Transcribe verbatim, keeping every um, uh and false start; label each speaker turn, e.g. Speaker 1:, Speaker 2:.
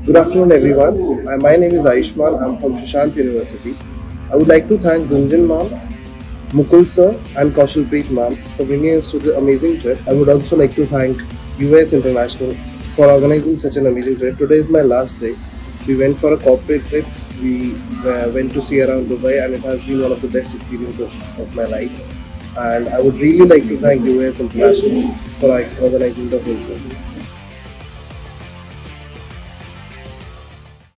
Speaker 1: Good afternoon, everyone. Uh, My name is Aayushmaan. I'm from Sushant University. I would like to thank Gunjan ma'am, Mukul sir, and Kaushalpreet ma'am for bringing us to the amazing trip. I would also like to thank U S International for organizing such an amazing trip. Today is my last day. We went for a corporate trip. We uh, went to see around Dubai, and it has been one of the best experiences of, of my life. And I would really like to thank U S International for like, organizing the whole trip.